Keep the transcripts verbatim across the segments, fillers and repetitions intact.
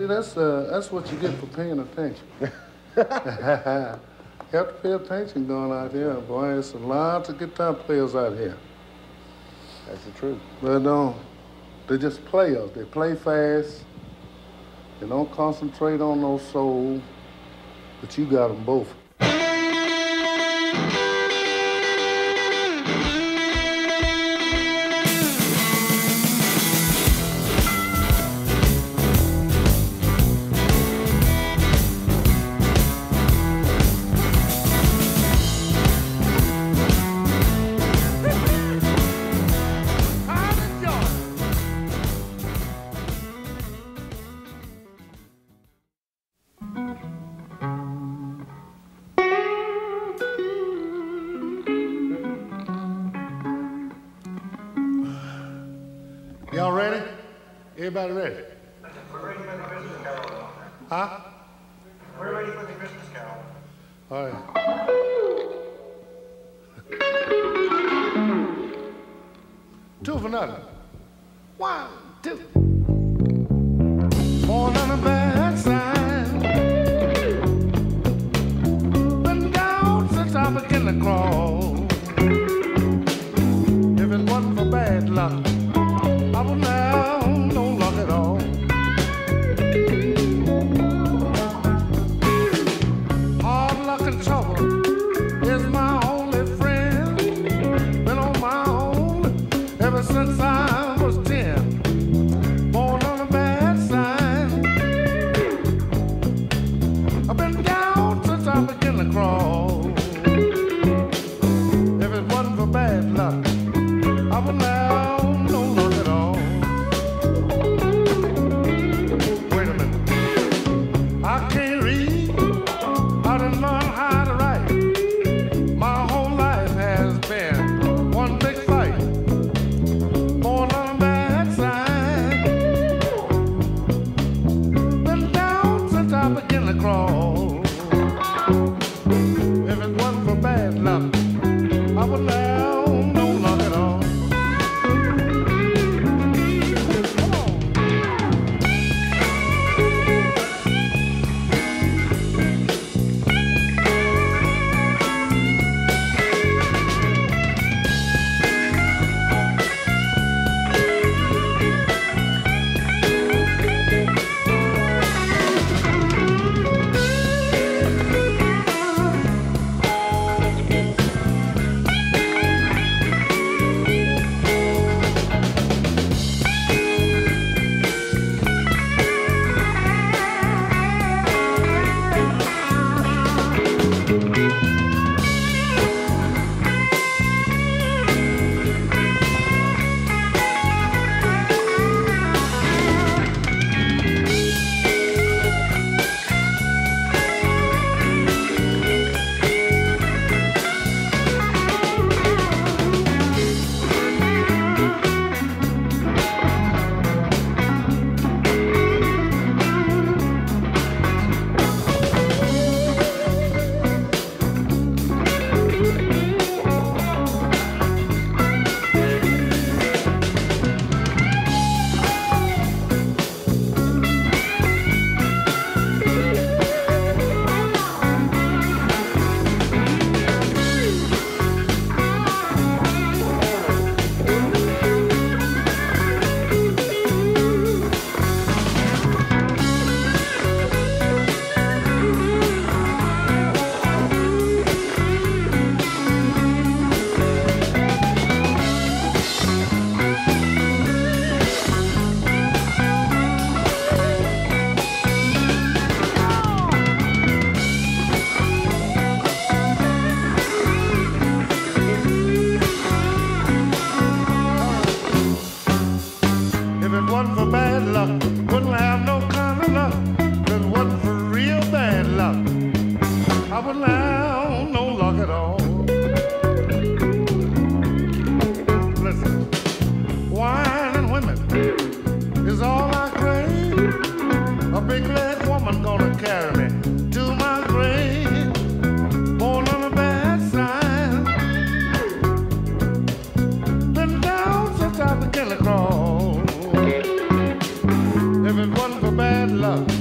See, that's, uh, that's what you get for paying attention. You have to pay attention going out here, boy. There's a lot of guitar players out here. That's the truth. But um, they're just players. They play fast. They don't concentrate on no soul. But you got them both. Y'all ready? Everybody ready? We're ready for the Christmas Carol. Huh? We're ready for the Christmas Carol. All right. Two for nothing. One, two. Born on a bad sign. Been down since I began to crawl. If it wasn't for bad luck, I would now no luck at all. Hard luck and trouble is my only friend. Been on my own ever since I was ten. Born on a bad sign. I've been down since I began to crawl. If it wasn't for bad luck, I would now no luck at all. Wait a minute. I can't read. I didn't learn how to write. My whole life has been one big fight. Born on a bad side. Been down since I began to crawl. If it wasn't for bad luck, I would now no luck at all. Love.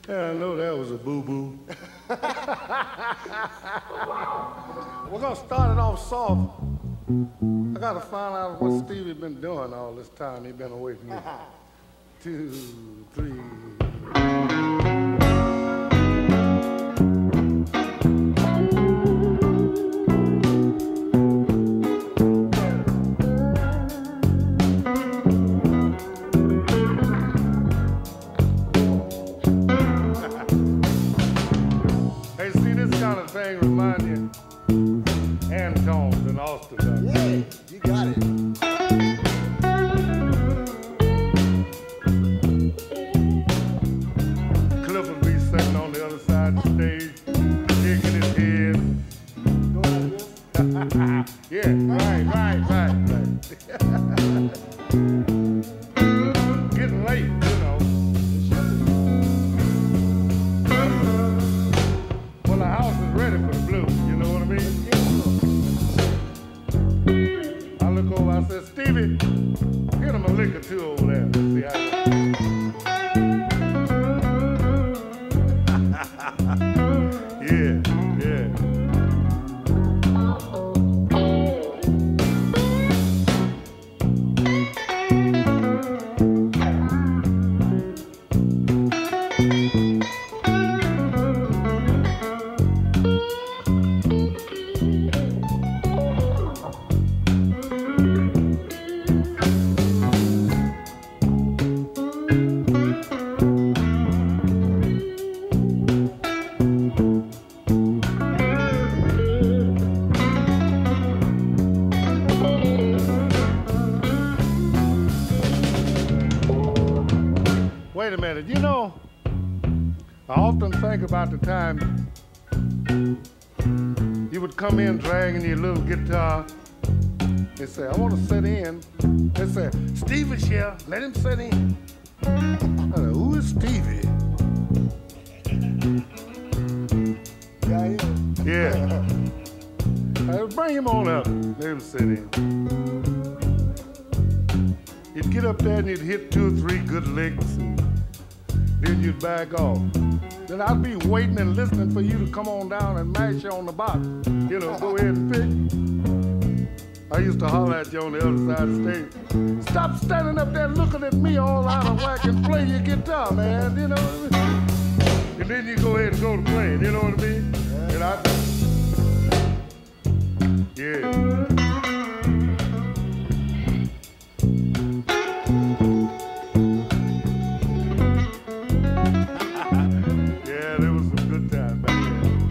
Yeah, I know that was a boo-boo. We're gonna start it off soft. I gotta find out what Stevie been doing all this time. He been away from me. Two, three. Hey, see, this kind of thing remind you Antones and Austin. Yeah, you got it. Cliff will be sitting on the other side of the stage, shaking his head. Going like this? Yeah, right, right, right, right. Getting late, you know. Well, the house is ready for the blues, you know what I mean? I look over, I said, Stevie, get him a lick or two over there. Let's see how it Yeah, yeah. Wait a minute, you know, I often think about the time you would come in dragging your little guitar. They say, I want to sit in. They say, Stevie's here, let him sit in. I said, who is Stevie? Yeah, yeah. Yeah. I said, bring him on up, let him sit in. You'd get up there and you'd hit two or three good licks, and then you'd back off. Then I'd be waiting and listening for you to come on down and mash you on the bottom. You know, go ahead and pick. I used to holler at you on the other side of the stage. Stop standing up there looking at me all out of whack and play your guitar, man. You know what I mean? And then you go ahead and go to playing, you know what I mean? And I, yeah. Yeah, there was some good time back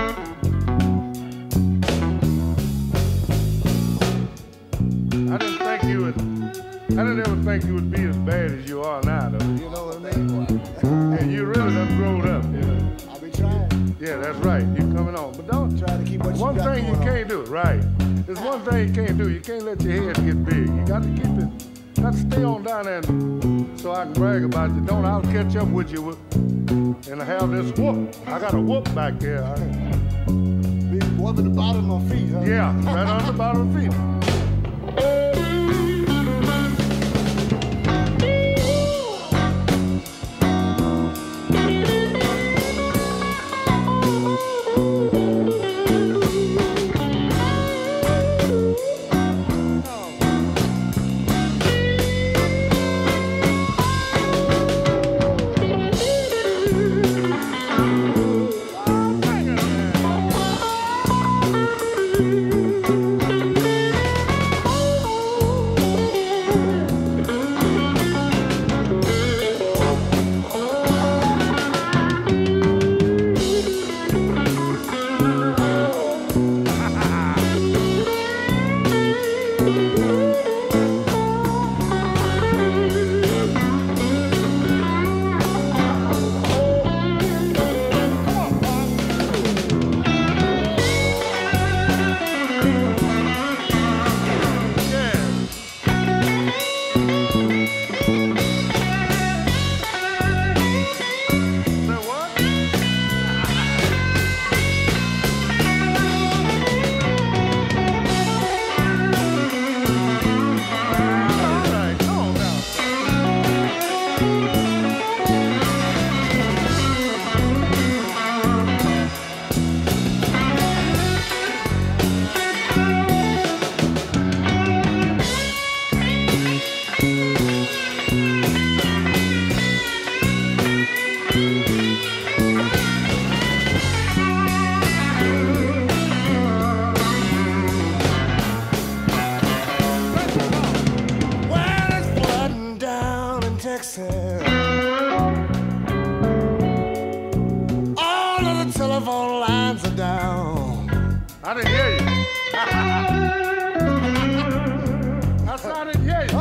then. I didn't think you would, I didn't ever think you would be as bad as you are now, though. You know what I mean? And you really done grown up, you know. I'll be trying. Yeah, that's right. You're coming on. But don't Try to keep what you one got thing you going on. can't do, right? There's one thing you can't do. You can't let your head get big. You got to keep it, got to stay on down there so I can brag about you. Don't I'll catch up with you and have this whoop. I got a whoop back there. I, Be up at the bottom of my feet, huh? yeah, right on the bottom of the feet. telephone lines are down. I didn't hear you. I said I didn't hear you.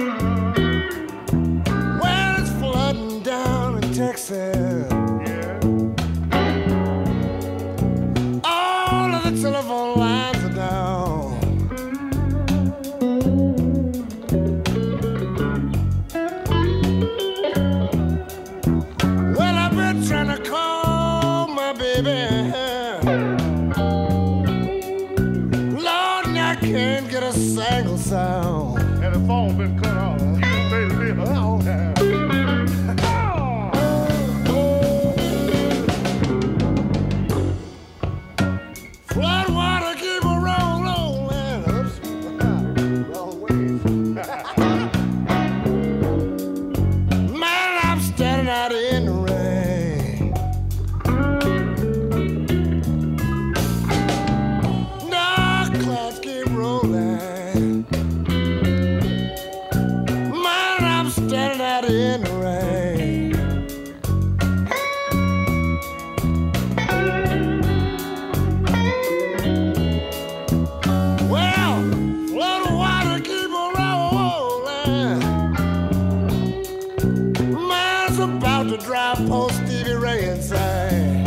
Uh-oh. Well, it's flooding down in Texas. Yeah. All of the telephone lines are down. Well, I've been trying to call my baby. Lord, I can't get a single sound. And the phone been cut off. You can pay the bill. Uh-oh. Flood water keep a roll, rolling. Oops. Wrong way. Man, I'm standing out in the rain. Dark clouds keep rolling. Man, I'm standing out in the rain. Well, flood water keep a rolling. Man's about to drive post Stevie Ray insane.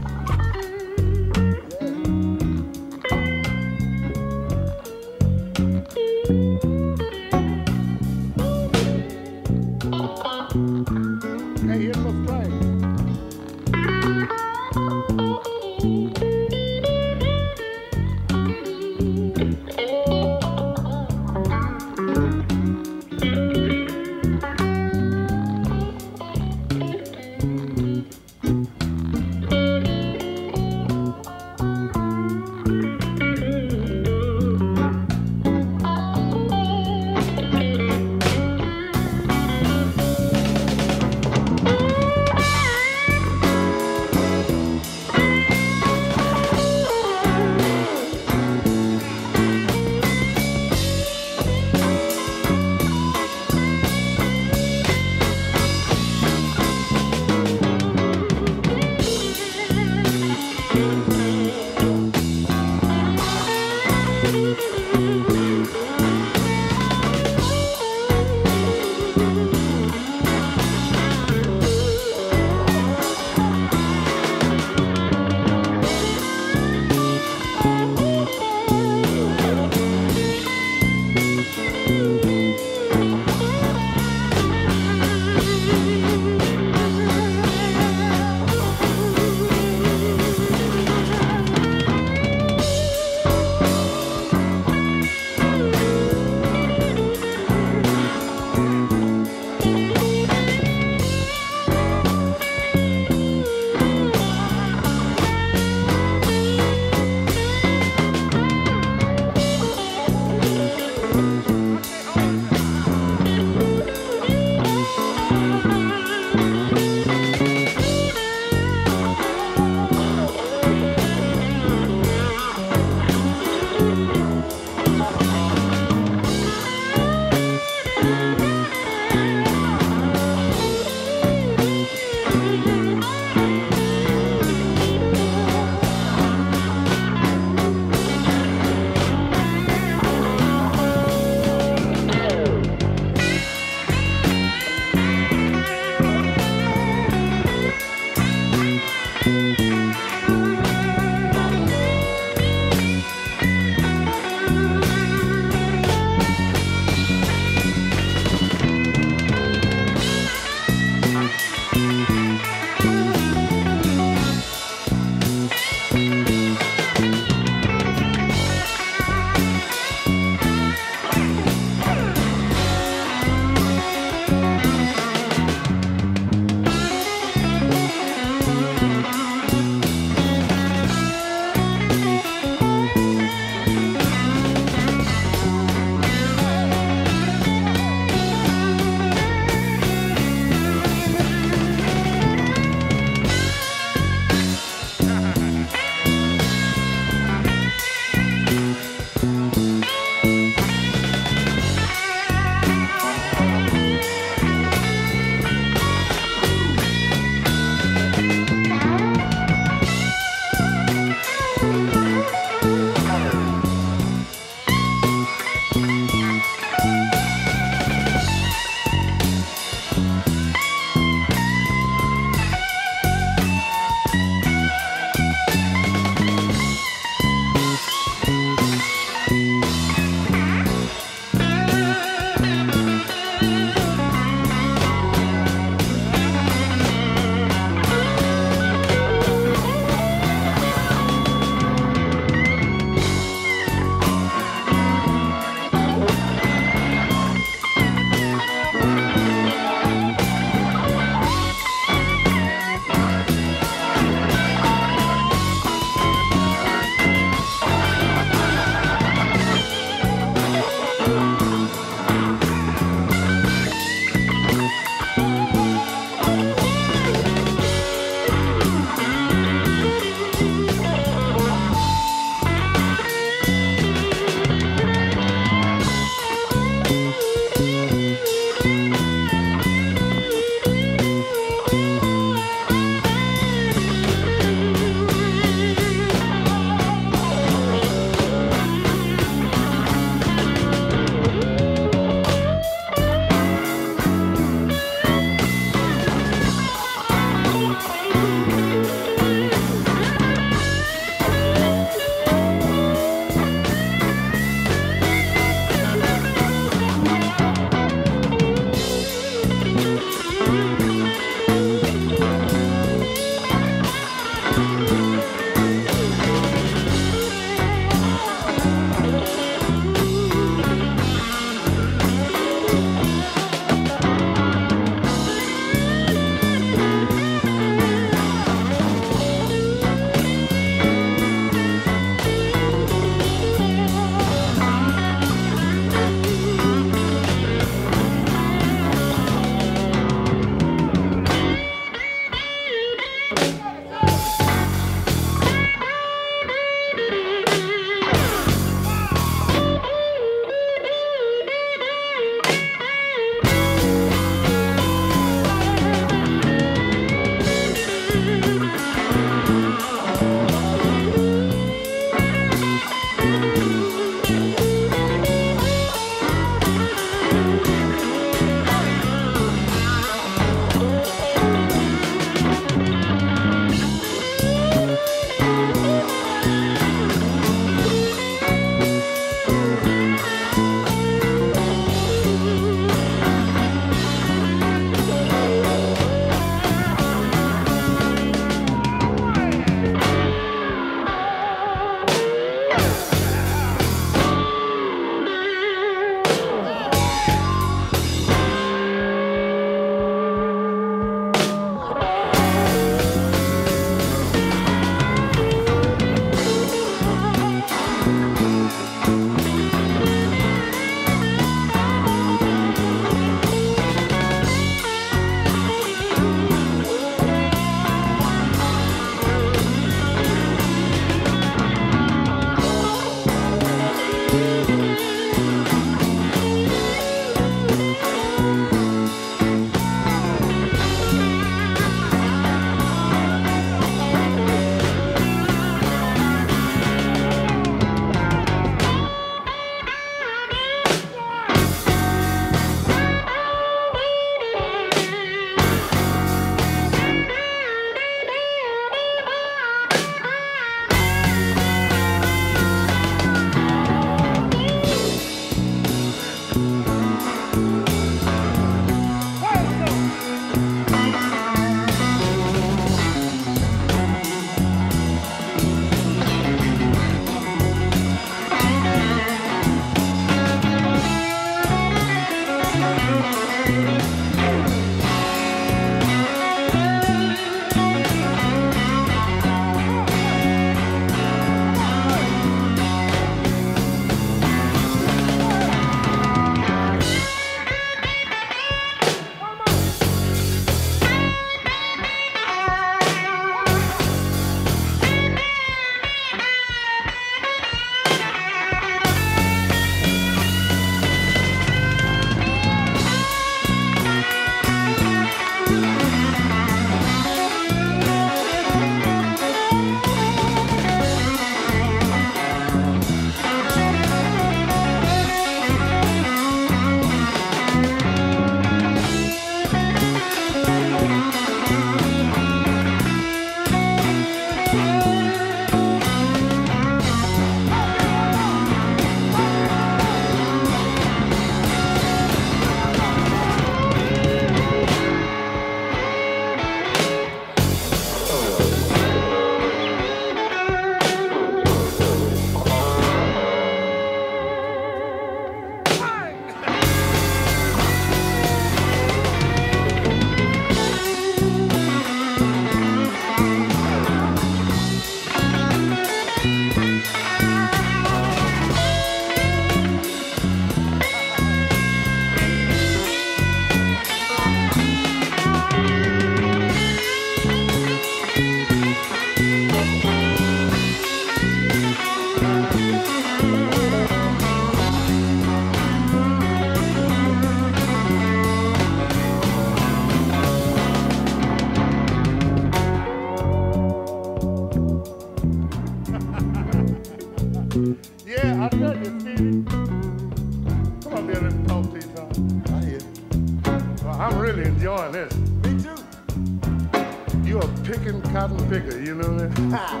really enjoying this. Me too. You're a picking cotton picker, you know that? Ha.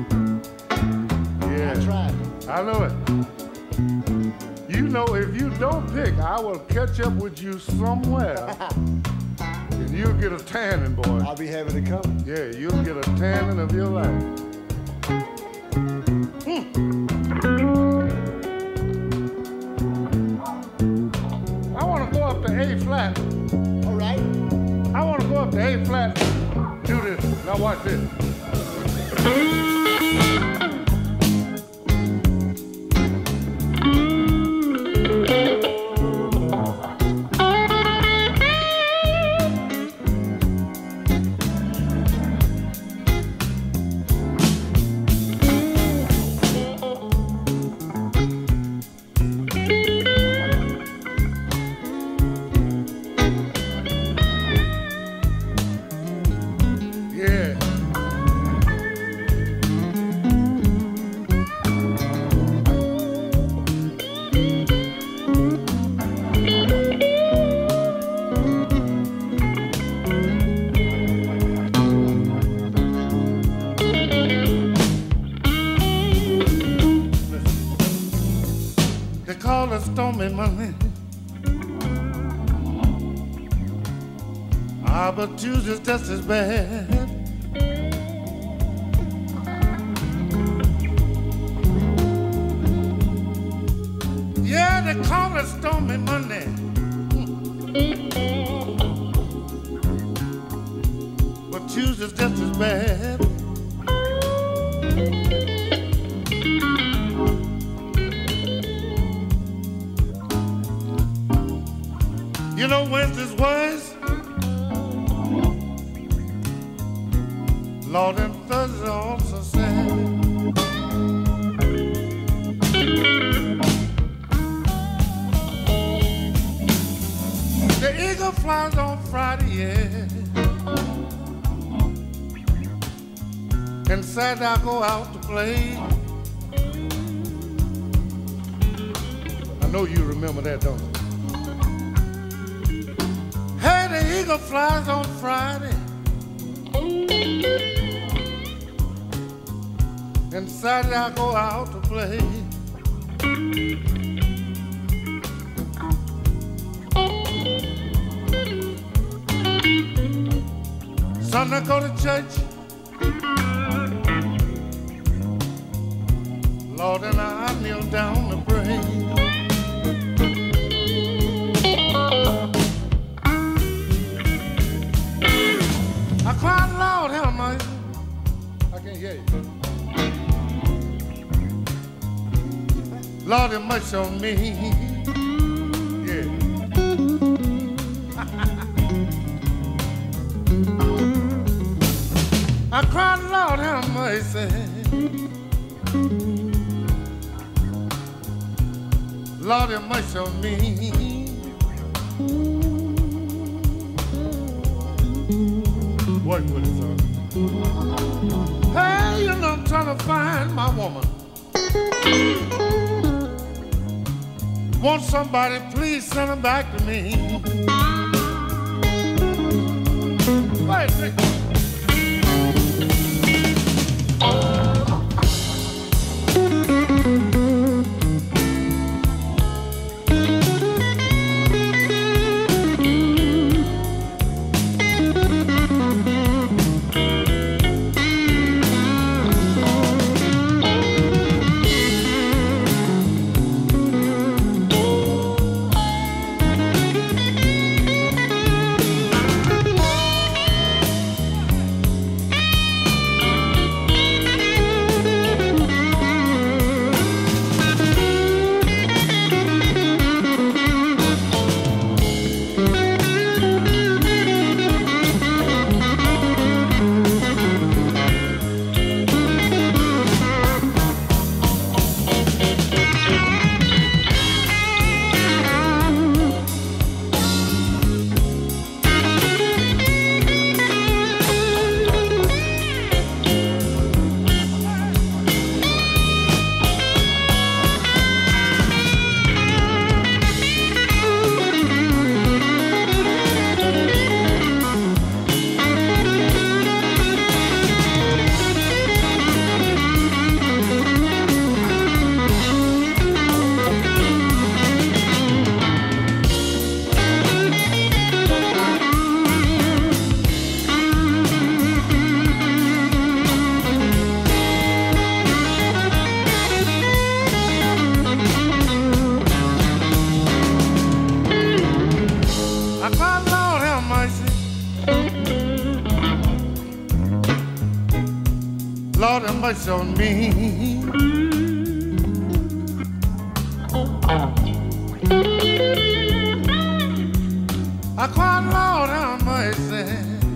Yeah. I tried. I know it. You know, if you don't pick, I will catch up with you somewhere, and you'll get a tanning, boy. I'll be having to come. Yeah, you'll get a tanning of your life. Hmm. I want to go up to A flat. All right. I want to go up to A flat. Do this. Now watch this. Stormy Monday. Ah, but Tuesday's just as bad. Yeah, they call it Stormy Monday. But Tuesday's just as bad. You know Wednesday's worse. Lord, and Thursday also sad. The eagle flies on Friday, yeah. And Saturday I go out to play. I know you remember that, don't you? Hey, the eagle flies on Friday. And Saturday I go out to play. Sunday I go to church. Lord, and I kneel down to pray. I cried, Lord, have mercy. I can't hear you. Lord, have mercy on me. Yeah. I cried, Lord, have mercy. Lord, have mercy on me. Work with it, son. Hey, you know I'm trying to find my woman. Want somebody, please send her back to me. Wait, wait. Lord have mercy on me. I cried, Lord have mercy.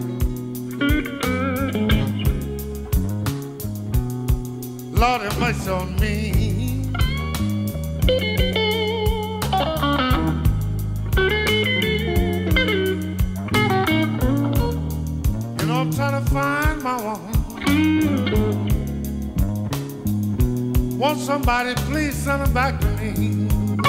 Lord have mercy on me. You know, I'm trying to find my woman. Won't somebody please send her back to me?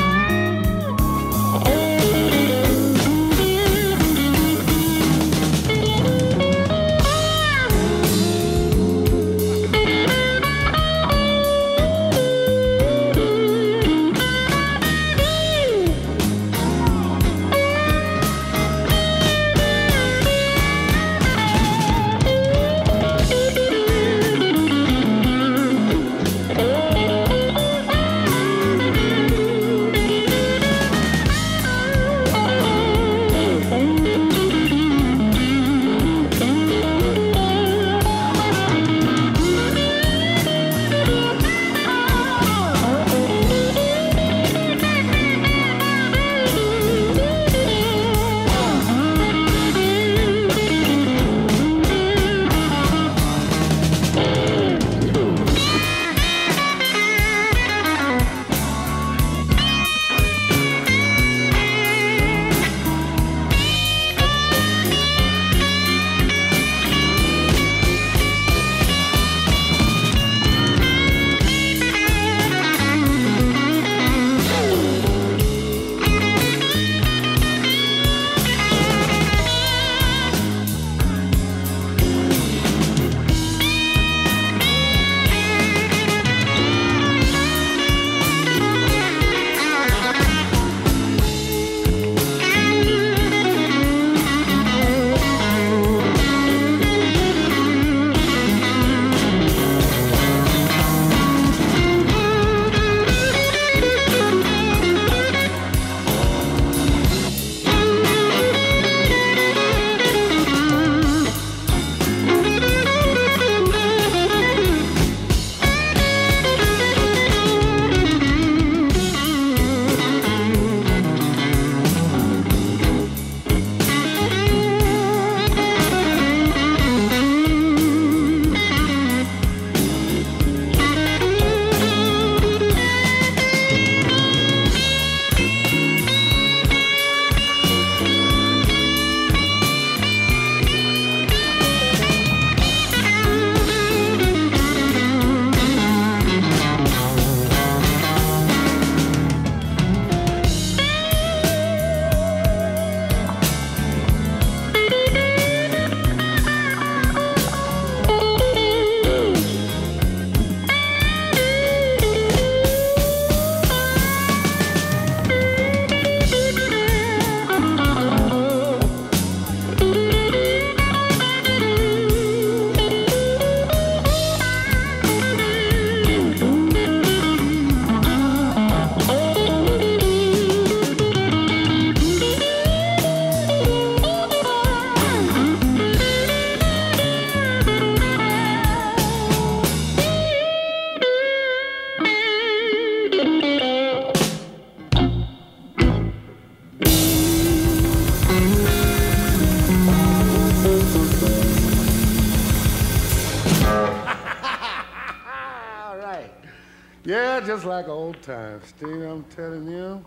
Yeah, just like old times, Steve, I'm telling you.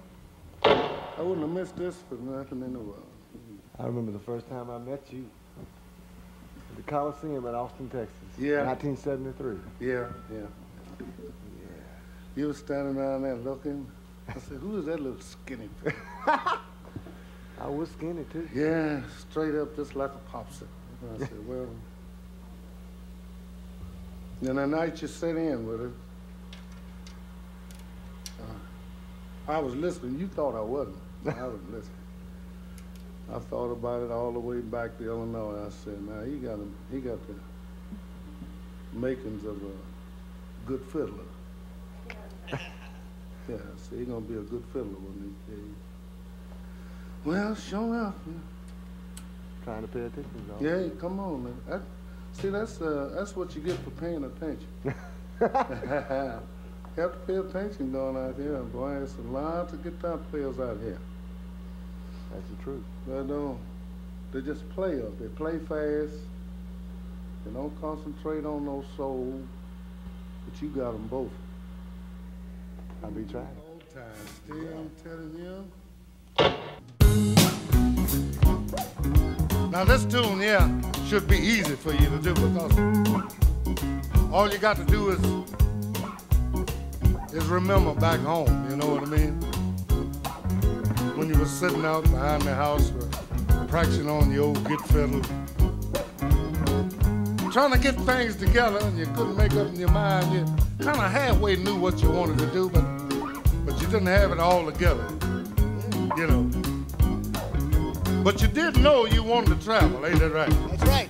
I wouldn't have missed this for nothing in the world. I remember the first time I met you at the Coliseum at Austin, Texas. Yeah. nineteen seventy-three. Yeah, yeah. Yeah. You were standing around there looking. I said, who is that little skinny thing? I was skinny, too. Yeah, straight up just like a popsicle. And I said, well. Then the night you sat in with her, uh, I was listening. You thought I wasn't. I was listening. I thought about it all the way back to Illinois. I said, now, he got, a, he got the makings of a good fiddler. Yeah, so he's gonna be a good fiddler one these days. Well, sure enough. Man. Trying to pay attention, though. Yeah, come on, man. That, See, that's uh, that's what you get for paying attention. You have to pay attention going out here. Boy, there's a lot of guitar players out here. That's the truth. They don't. They're just players. They play fast. They don't concentrate on no soul. But you got them both. I'll be trying. Old time, still, I'm telling you. Now this tune here should be easy for you to do because all you got to do is is remember back home, you know what I mean? When you were sitting out behind the house uh, practicing on the old git fiddle, trying to get things together and you couldn't make up in your mind. You kind of halfway knew what you wanted to do, but but you didn't have it all together, you know. But you did know you wanted to travel, ain't that right? That's right.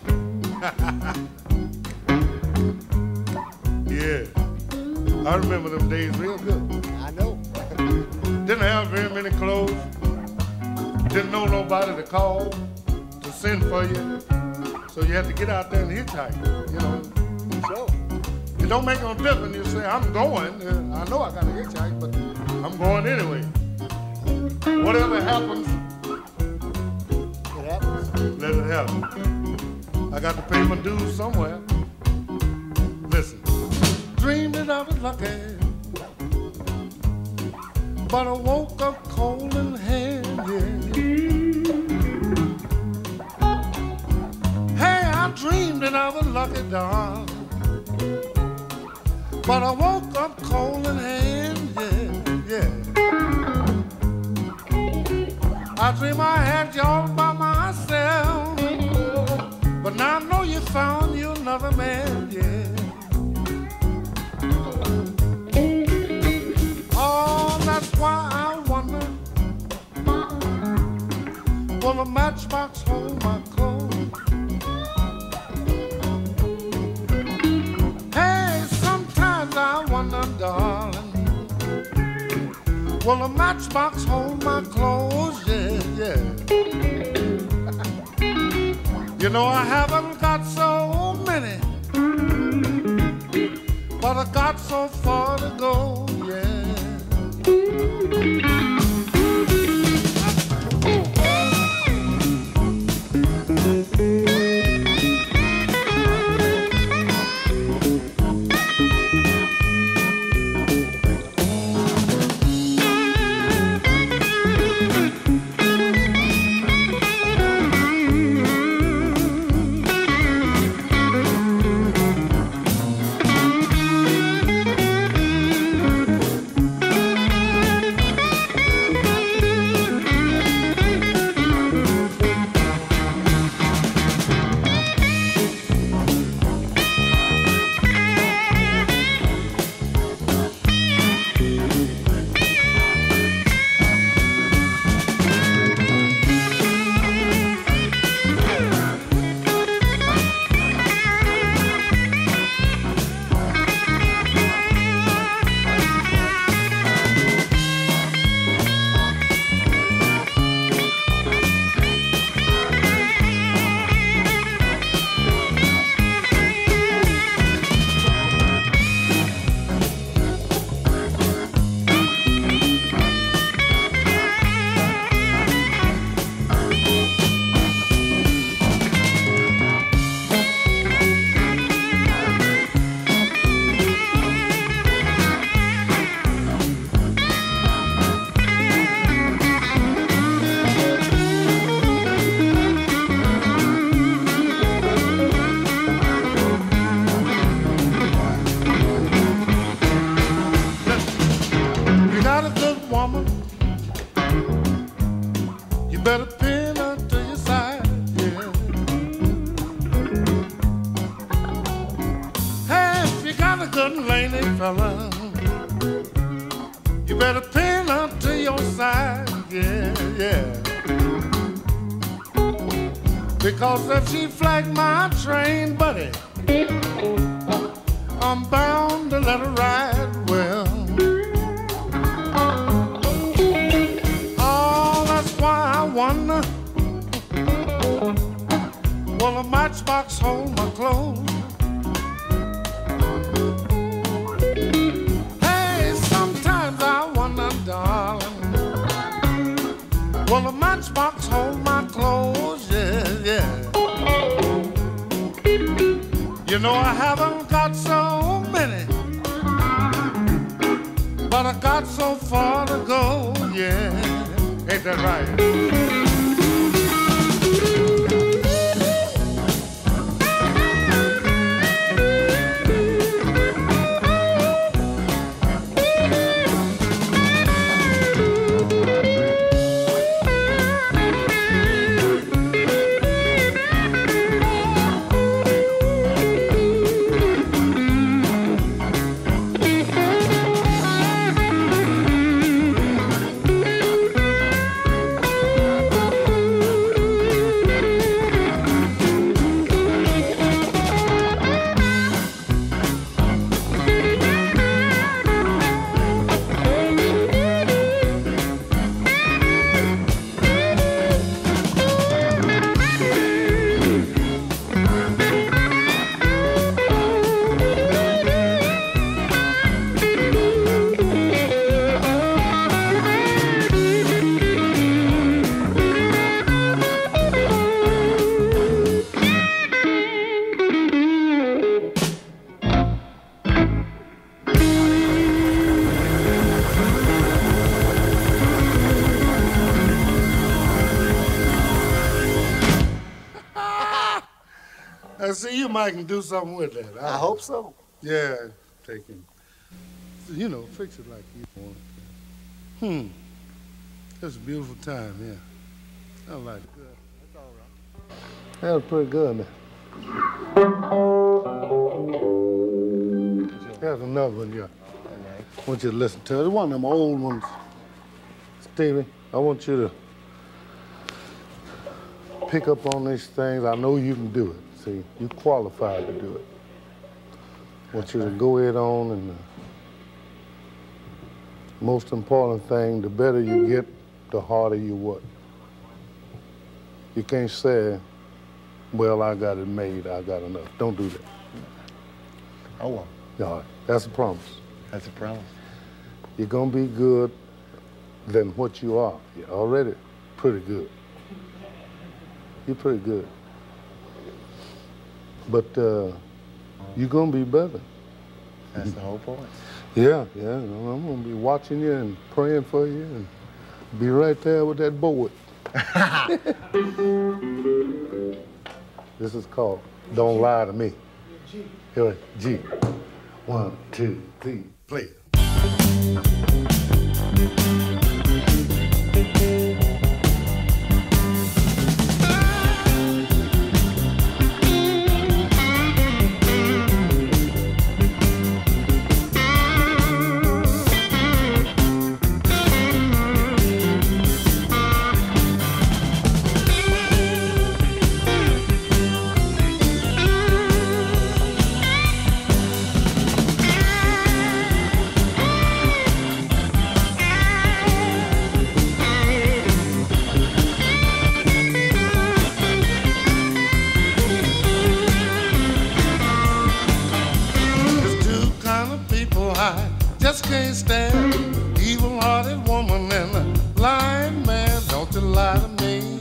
Yeah. I remember them days real good. I know. Didn't have very many clothes. Didn't know nobody to call, to send for you. So you had to get out there and hitchhike, you know. So, It don't make no difference. You say, I'm going. Uh, I know I got to hitchhike, but I'm going anyway. Whatever happens, it happens. let it happen. I got to pay my dues somewhere. Listen. Dreamed that I was lucky, but I woke up cold in hand, yeah. Hey, I dreamed that I was lucky, darling, but I woke up cold in hand, yeah, yeah. I dream I had you all by myself, but now I know you found you another man, yeah. Oh, that's why I wonder, will a matchbox hold my clothes? Hey, sometimes I wonder, darling, will a matchbox hold my clothes? Yeah, yeah. You know I haven't got so many, but I got so far to go, yeah. Better pin her to your side, yeah. Hey, if you got a good lady fella, you better pin her to your side, yeah, yeah. Because if she flag my train, buddy, I'm bound to let her ride well. I wonder, will a matchbox hold my clothes? You know I haven't got so many, but I got so far to go, yeah. Ain't that right? I see you might can do something with that. I hope so. Yeah, take him. You know, fix it like you want it. Hmm. That's a beautiful time, yeah. I like it. Good. That's all right. That was pretty good, man. There's another one, yeah. I want you to listen to it. It's one of them old ones. Stevie, I want you to pick up on these things. I know you can do it. See, you qualified to do it. I want you to go ahead on, and the most important thing, the better you get, the harder you work. You can't say, well, I got it made, I got enough. Don't do that. I won't. All right, that's a promise. That's a promise. You're gonna be good than what you are. You're already pretty good. You're pretty good. But uh, you're gonna be better. That's the whole point. Yeah, yeah. I'm gonna be watching you and praying for you and be right there with that board. This is called Don't Lie to Me. G. Here, G. One, two, three, play it. Just can't stand evil-hearted woman and a lying man. Don't you lie to me.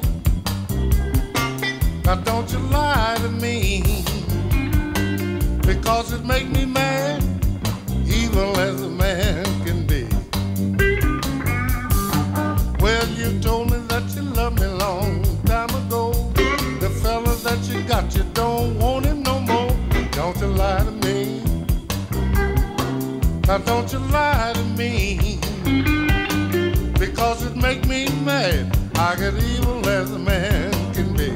Now don't you lie to me, because it make me mad, evil as a man can be. Well, you told me that you loved me long time ago. The fella that you got, you don't want him no more. Don't you lie to me. Now don't you lie to me, because it make me mad. I get evil as a man can be.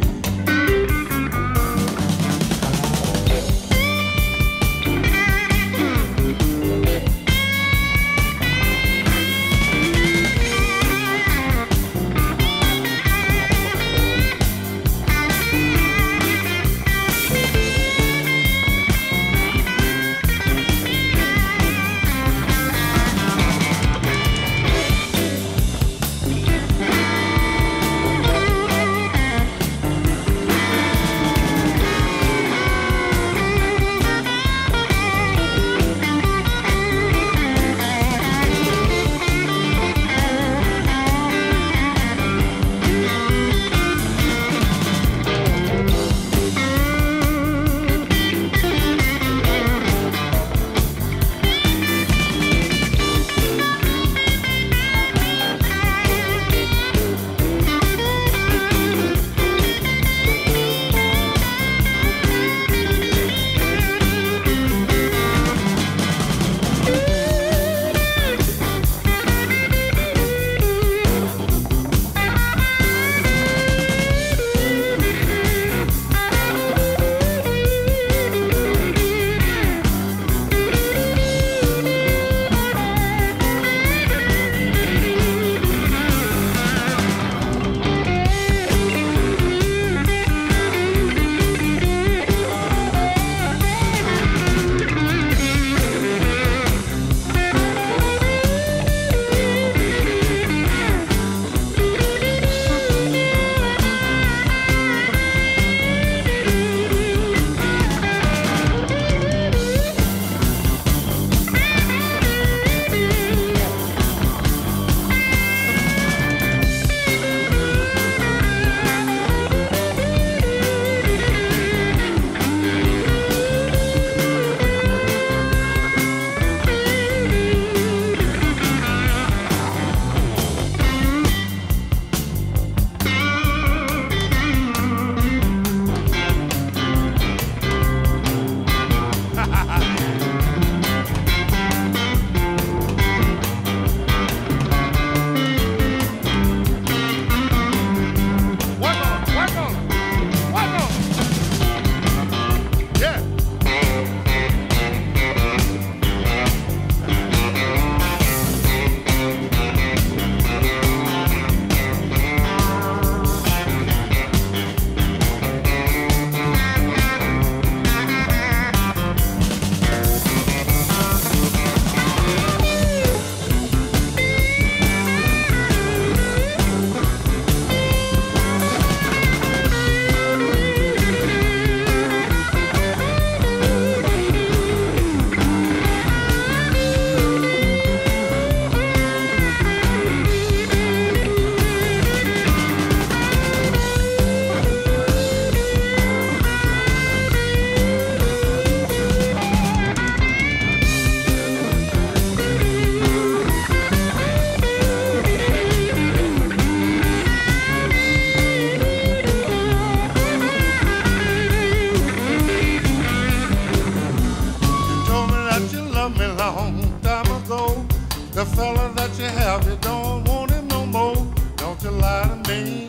The fella that you have, you don't want him no more. Don't you lie to me.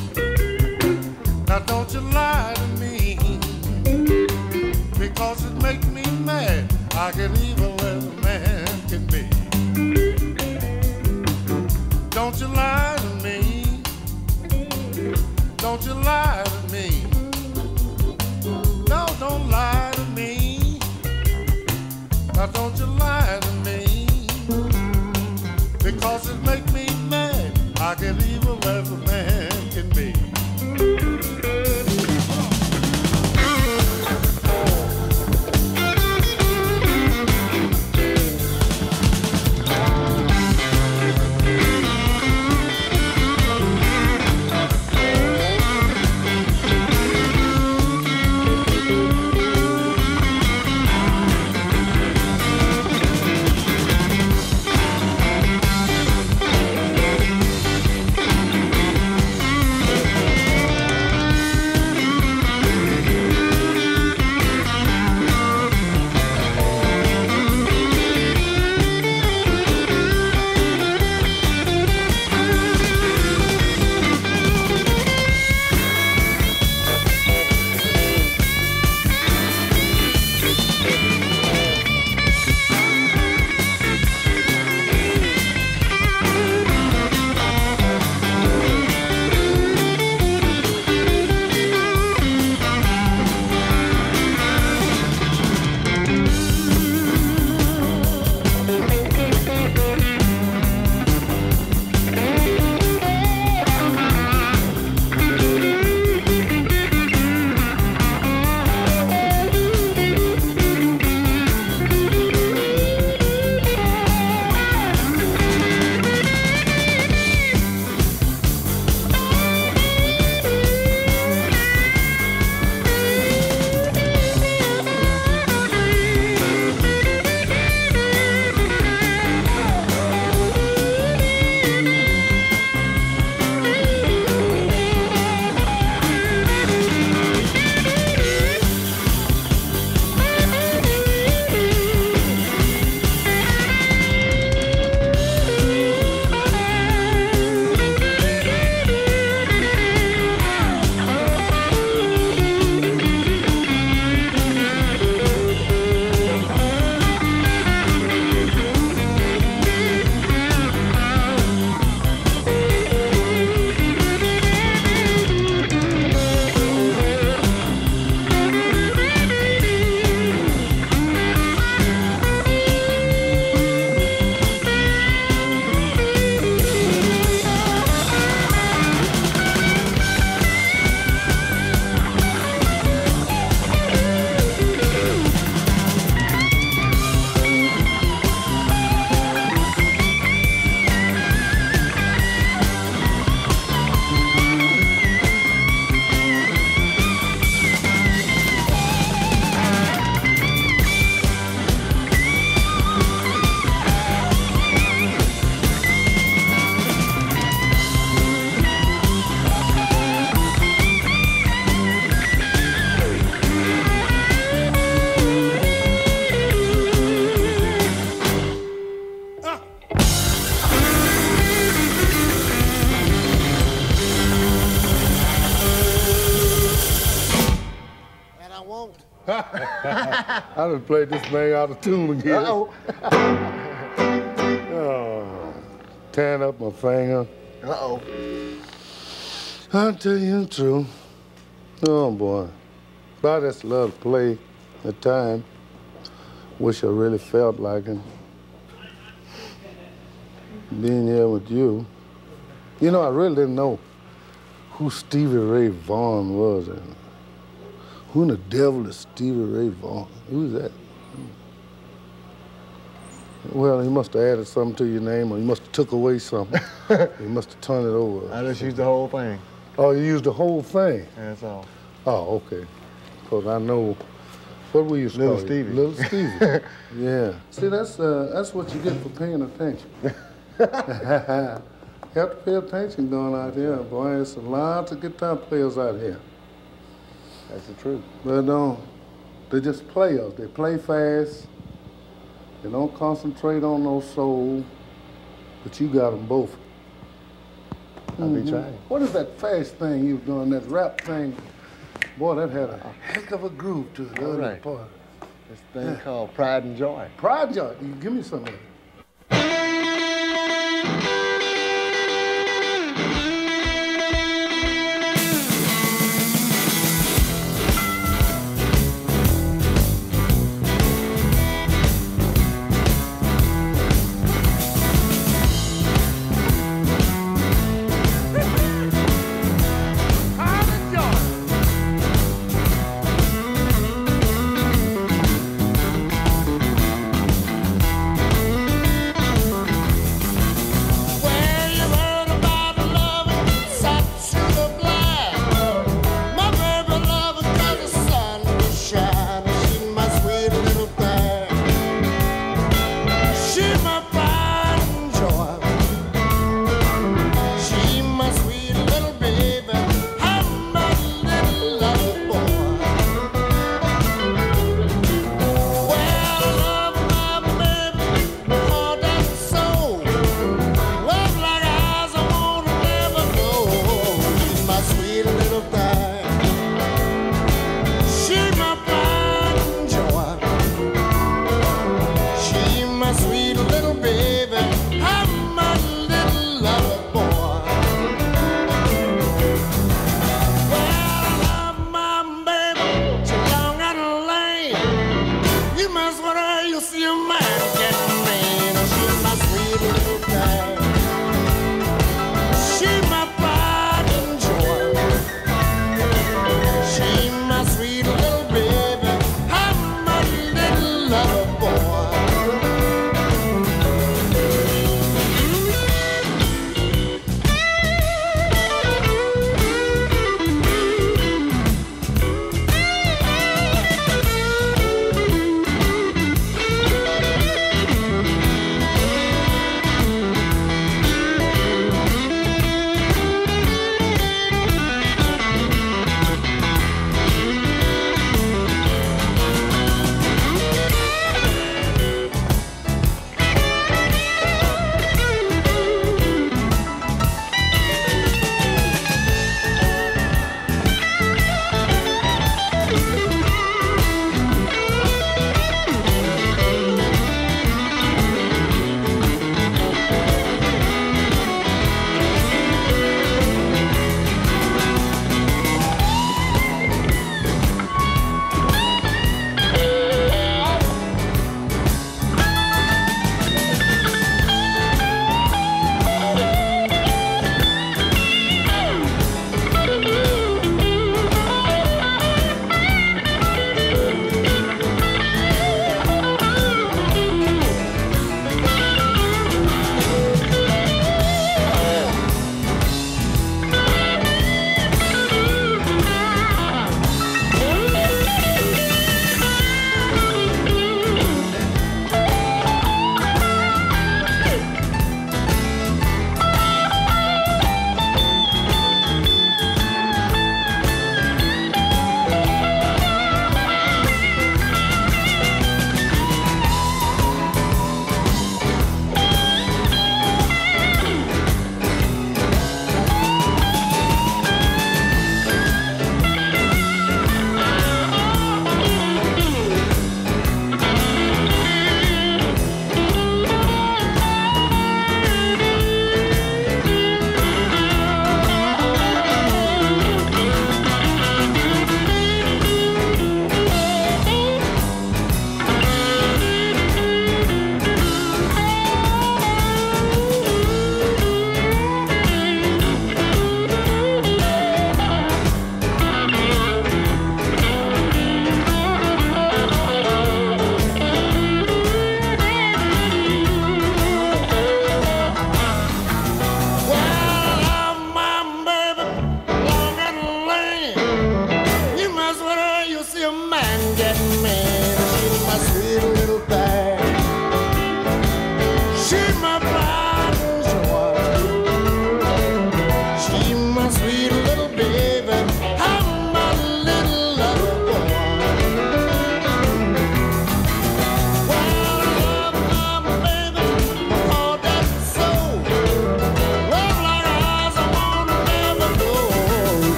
Now don't you lie to me. Because it makes me mad. I get evil as a man can be. Don't you lie to me. Don't you lie to me. No, don't lie to me. Now don't you lie to me. Because it makes me mad. I get evil as a man can be. I done played this thing out of tune again. Uh-oh. Oh, tearing up my finger. Uh-oh. I'll tell you the truth. Oh, boy. But I just love to play at times. Wish I really felt like it. Being here with you. You know, I really didn't know who Stevie Ray Vaughan was. And who in the devil is Stevie Ray Vaughan? Who's that? Well, he must have added something to your name, or he must have took away something. He must have turned it over. I just used the whole thing. Oh, you used the whole thing? That's all. Oh, okay. Because I know, what we used to Little call you? Stevie. Little Stevie. Yeah. See, that's uh, that's what you get for paying attention. You have to pay attention going out here, boy. There's a lot of guitar players out here. That's the truth. But no, they're just players. They play fast. They don't concentrate on no soul. but you got them both. I'll be trying. What is that fast thing you was doing, that rap thing? Boy, that had a heck of a groove to it. All wasn't it, right. boy? This thing called Pride and Joy. Pride Joy. You give me some of it.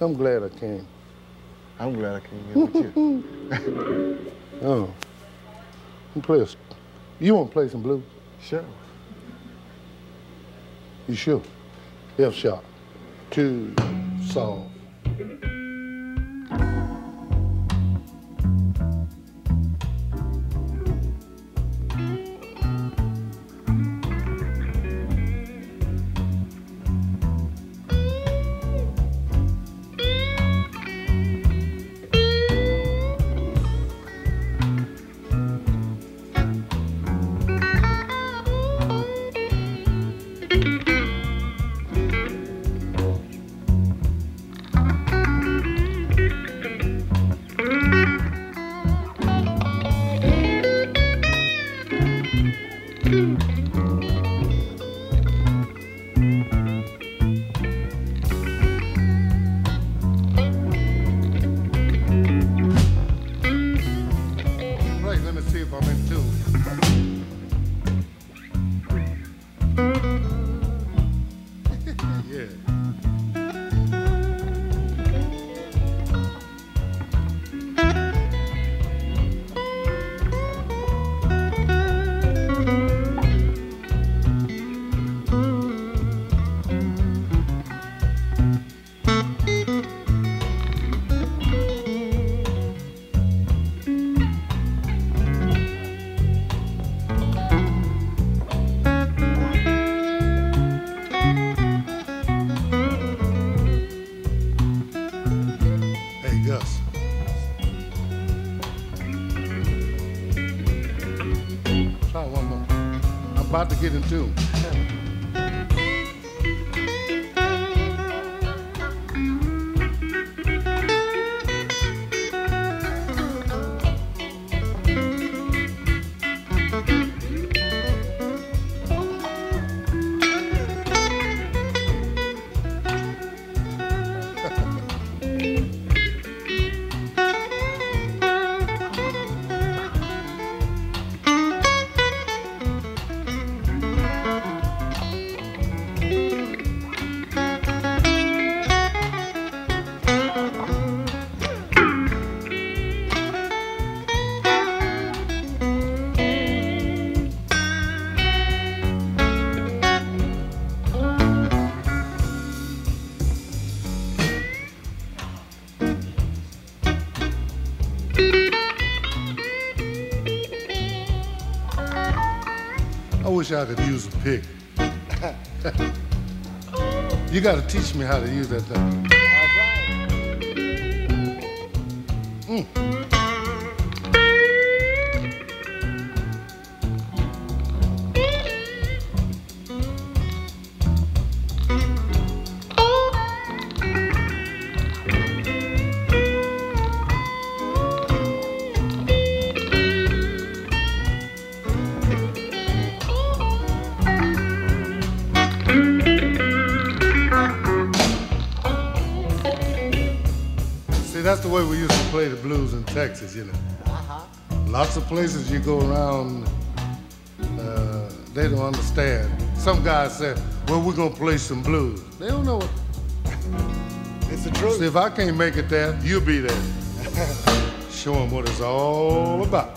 I'm glad I came. I'm glad I came here with you. Oh. You play a, you want to play some blues? Sure. You sure? F sharp. Two, soft. About to get in tune. I wish I could use a pick. You got to teach me how to use that thing. Mm. That's the way we used to play the blues in Texas, you know. Uh-huh. Lots of places you go around, uh, they don't understand. Some guys say, well, we're gonna play some blues. They don't know it. It's the truth. See, if I can't make it there, you'll be there. Show them what it's all about.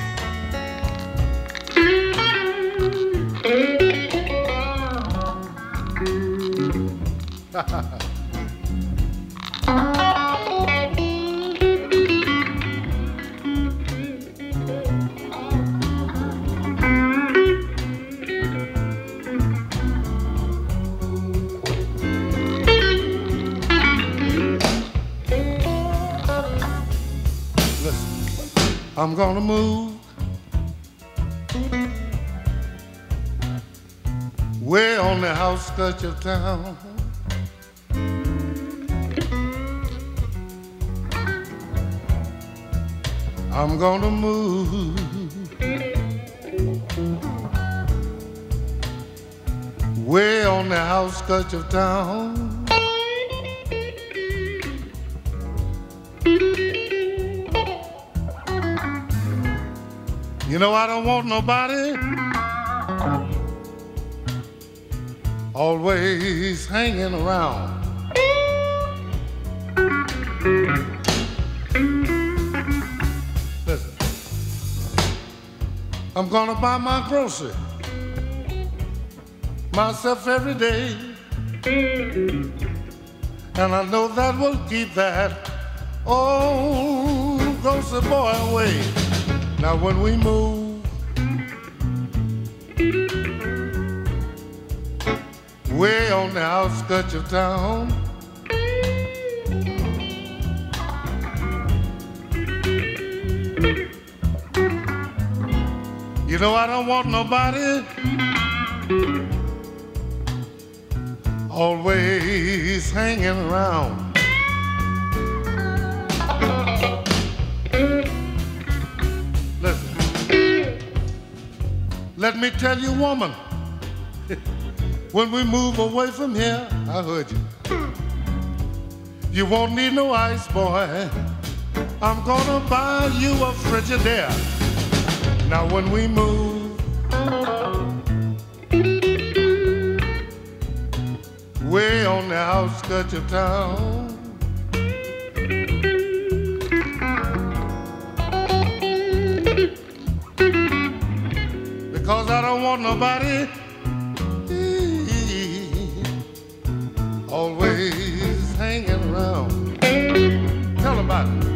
I'm gonna move way on the outskirts of town. I'm gonna move way on the outskirts of town. You know, I don't want nobody always hanging around. Listen, I'm gonna buy my grocery myself every day, and I know that will keep that old grocery boy away. Now when we move way on the outskirts of town, you know I don't want nobody always hanging around. Listen, let me tell you, woman, when we move away from here, I heard you, you won't need no ice, boy. I'm gonna buy you a Frigidaire. Now when we move way on the outskirts of town, because I don't want nobody always hanging around. Tell them about it.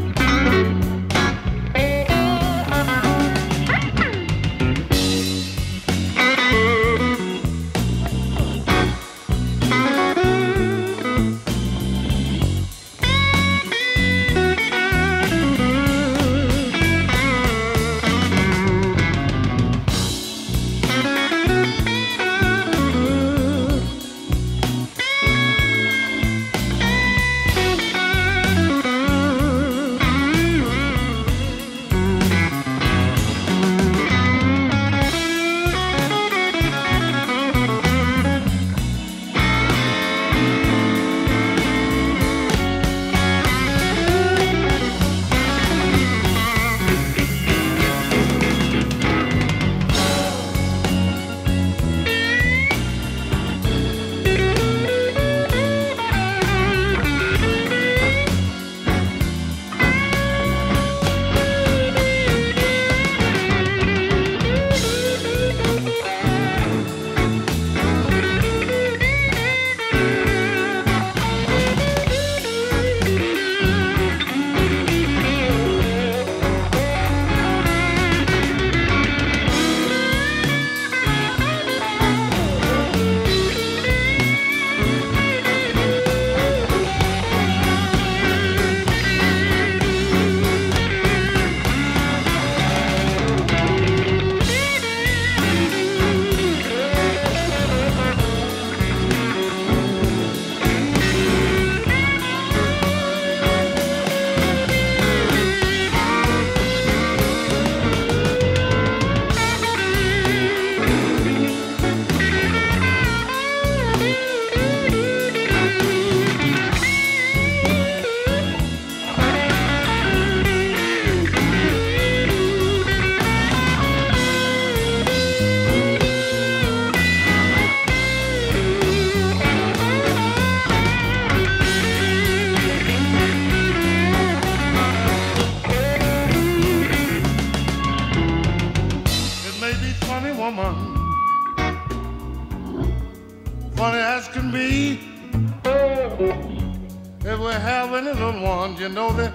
You know they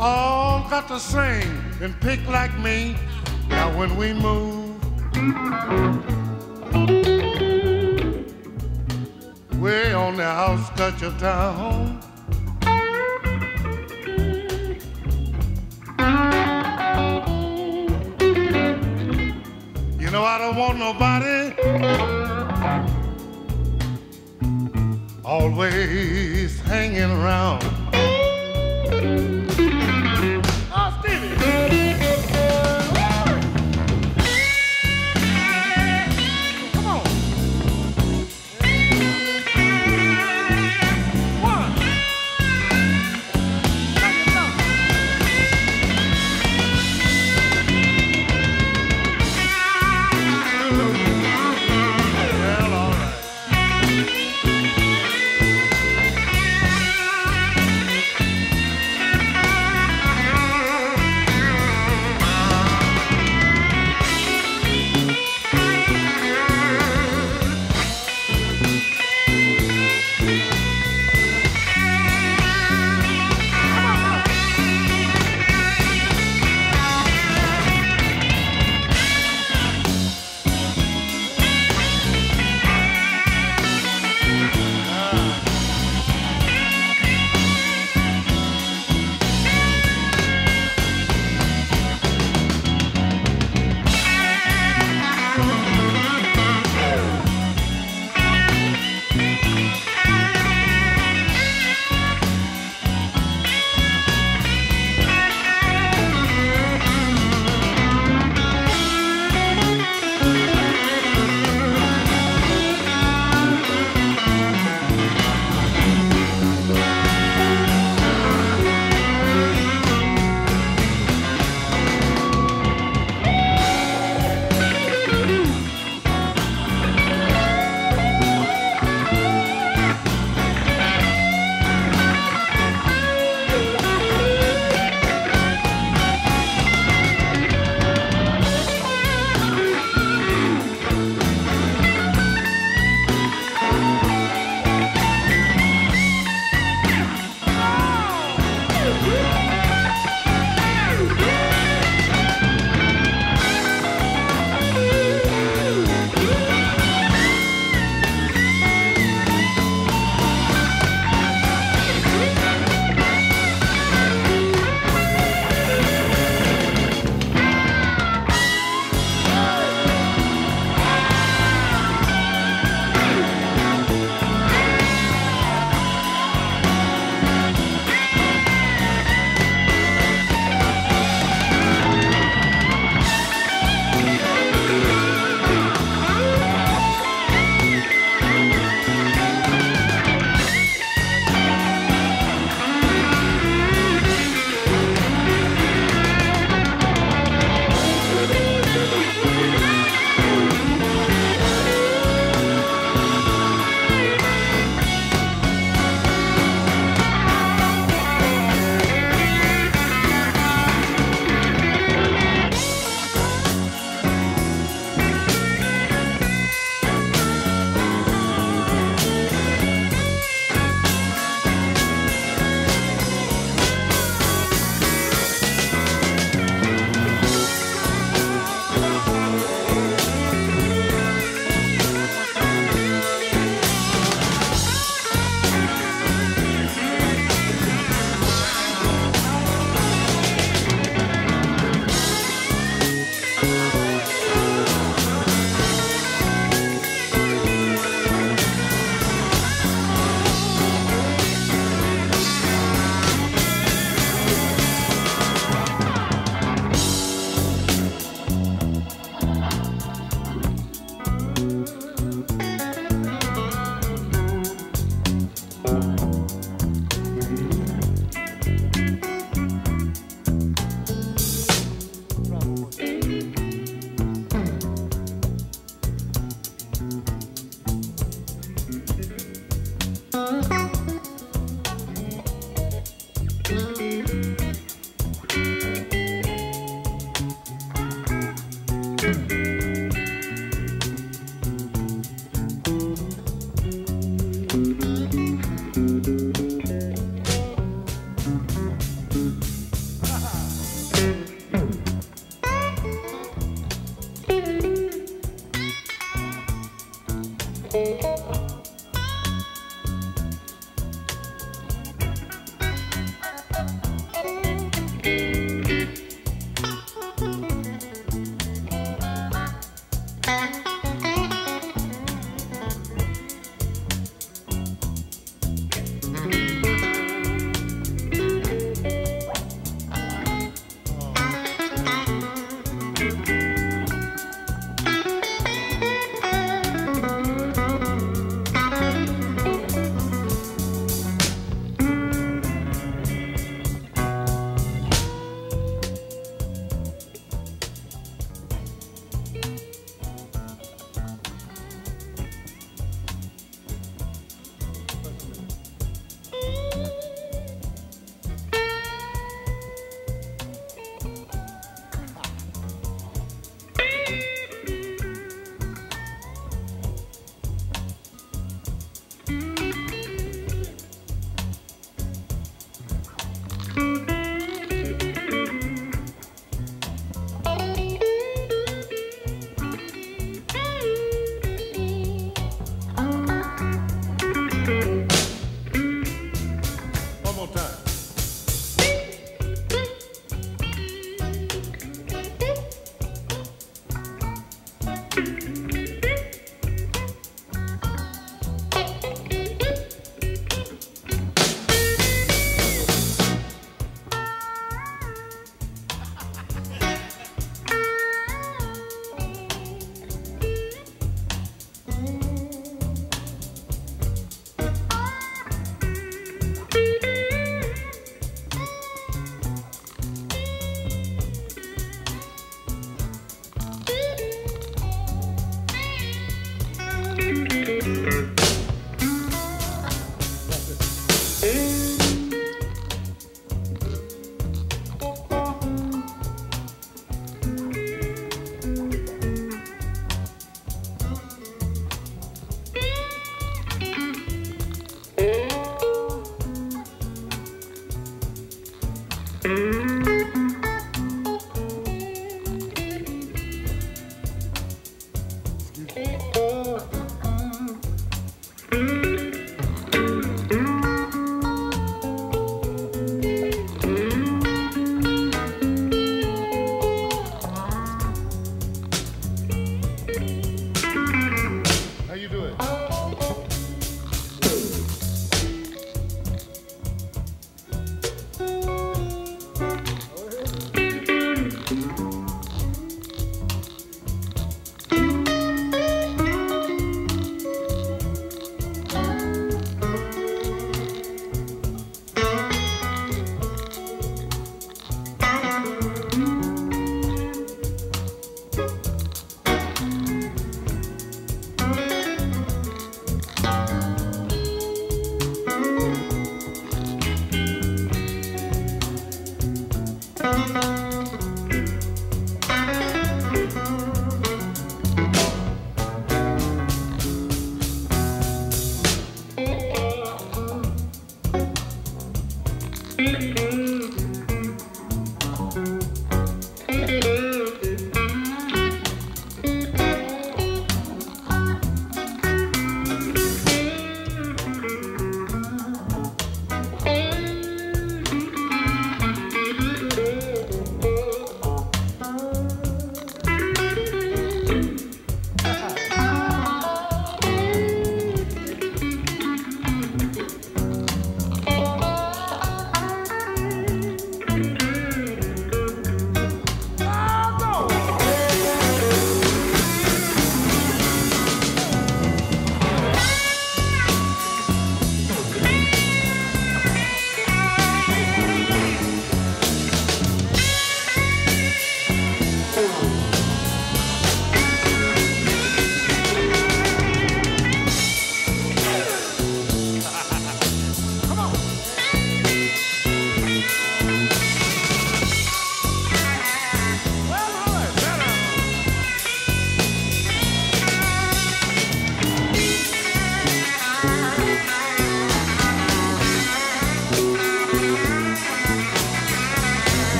all got to sing and pick like me. Now when we move way on the outskirts of town, you know I don't want nobody always hanging around. Oh, Stevie! Come on! One! Knock it down. Well, all right.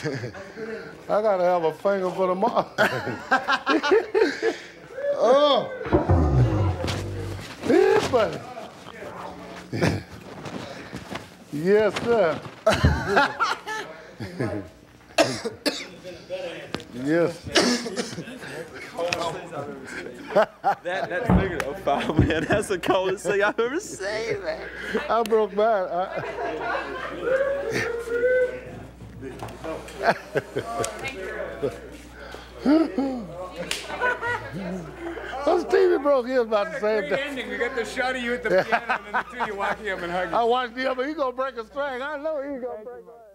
I gotta have a finger for the mom. Oh, yeah, buddy. Yes, sir. Yes. that that's bigger than a foul, man. That's the coldest thing I've ever seen, man. I broke mine. I... Oh, Stevie broke his about the same Great time. ending. We got the shot of you at the piano, and then the two of you walking up and hugging. I watched him, but he gonna break a string. I know he's gonna break one.